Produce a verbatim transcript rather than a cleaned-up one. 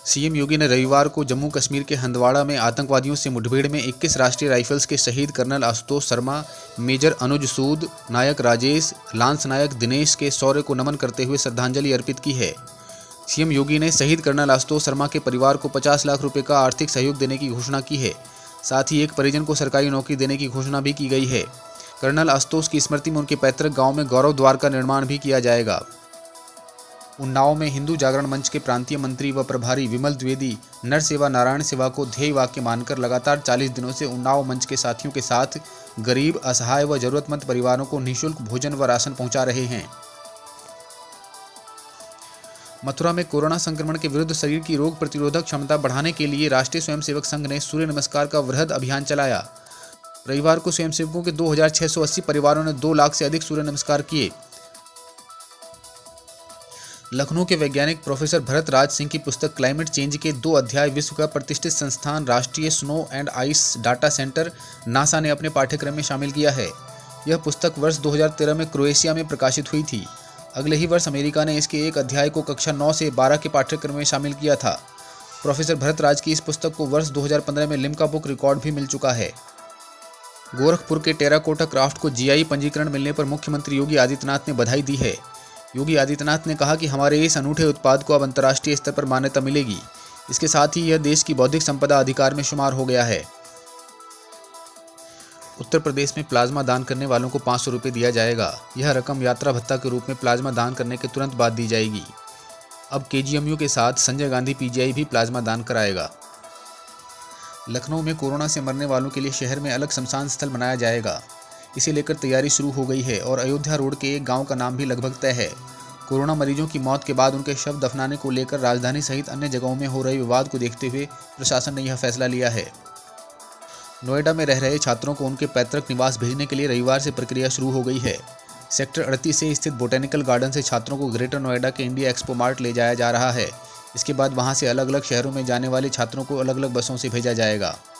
CM योगी ने रविवार को जम्मू कश्मीर के हंदवाड़ा में आतंकवादियों से मुठभेड़ में इक्कीस राष्ट्रीय राइफल्स के शहीद colonel Ashutosh Sharma, major Anuj Sood, Naik Rajesh, lance Naik Dinesh के शौर्य को नमन करते हुए श्रद्धांजलि अर्पित की है। सीएम योगी ने शहीद कर्नल आशुतोष शर्मा के परिवार को पचास लाख रुपए का आर्थिक सहयोग देने की घोषणा की है। साथ ही एक परिजन को सरकारी नौकरी देने की घोषणा भी की गई है। कर्नल आशुतोष की स्मृति में उनके पैतृक गांव में गौरव द्वार का निर्माण भी किया जाएगा। उन्नाव में हिंदू जागरण मंच के प्रांतीय मंत्री व प्रभारी विमल द्विवेदी नर सेवा नारायण सेवा को ध्येय वाक्य मानकर लगातार चालीस दिनों से उन्नाव मंच के साथियों के साथ गरीब, असहाय व जरूरतमंद परिवारों को निःशुल्क भोजन व राशन पहुंचा रहे हैं। मथुरा में कोरोना संक्रमण के विरुद्ध शरीर की रोग प्रतिरोधक क्षमता बढ़ाने के लिए राष्ट्रीय स्वयंसेवक संघ ने सूर्य नमस्कार का वृहद अभियान चलाया। रविवार को स्वयंसेवकों के दो हजार छह सौ अस्सी परिवारों ने दो लाख से अधिक सूर्य नमस्कार किए। लखनऊ के वैज्ञानिक प्रोफेसर भरत राज सिंह की पुस्तक क्लाइमेट चेंज के दो अध्याय विश्व का प्रतिष्ठित संस्थान राष्ट्रीय snow and ice data centre NASA ने अपने पाठ्यक्रम में शामिल किया है। यह पुस्तक वर्ष दो हजार तेरह में क्रोएशिया में प्रकाशित हुई थी। अगले ही वर्ष अमेरिका ने इसके एक अध्याय को कक्षा नौ से बारह के पाठ्यक्रम में शामिल किया था। प्रोफेसर भरत राज की इस पुस्तक को वर्ष दो हजार पंद्रह में लिम्का बुक रिकॉर्ड भी मिल चुका है। गोरखपुर के टेराकोटा क्राफ्ट को जीआई पंजीकरण मिलने पर मुख्यमंत्री योगी आदित्यनाथ ने बधाई दी है। योगी आदित्यनाथ ने कहा कि हमारे इस अनूठे उत्पाद को अब अंतर्राष्ट्रीय स्तर पर मान्यता मिलेगी। इसके साथ ही यह देश की बौद्धिक संपदा अधिकार में शुमार हो गया है। उत्तर प्रदेश में प्लाज्मा दान करने वालों को पाँच सौ रुपये दिया जाएगा। यह रकम यात्रा भत्ता के रूप में प्लाज्मा दान करने के तुरंत बाद दी जाएगी। अब केजीएमयू के साथ संजय गांधी पीजीआई भी प्लाज्मा दान कराएगा। लखनऊ में कोरोना से मरने वालों के लिए शहर में अलग शमशान स्थल बनाया जाएगा। इसे लेकर तैयारी शुरू हो गई है और अयोध्या रोड के एक गांव का नाम भी लगभग तय है। कोरोना मरीजों की मौत के बाद उनके शव दफनाने को लेकर राजधानी सहित अन्य जगहों में हो रहे विवाद को देखते हुए प्रशासन ने यह फैसला लिया है। नोएडा में रह रहे छात्रों को उनके पैतृक निवास भेजने के लिए रविवार से प्रक्रिया शुरू हो गई है। सेक्टर अड़तीस से स्थित बोटेनिकल गार्डन से छात्रों को ग्रेटर नोएडा के इंडिया एक्सपो मार्ट ले जाया जा रहा है। इसके बाद वहां से अलग अलग शहरों में जाने वाले छात्रों को अलग अलग बसों से भेजा जाएगा।